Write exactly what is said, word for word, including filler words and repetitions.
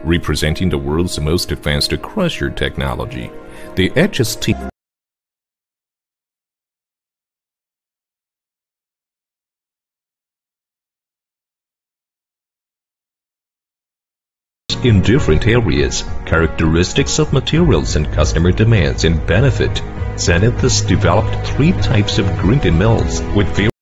representing the world's most advanced crusher technology. The H S T in different areas, characteristics of materials and customer demands and benefit. Zenith has developed three types of grinding mills with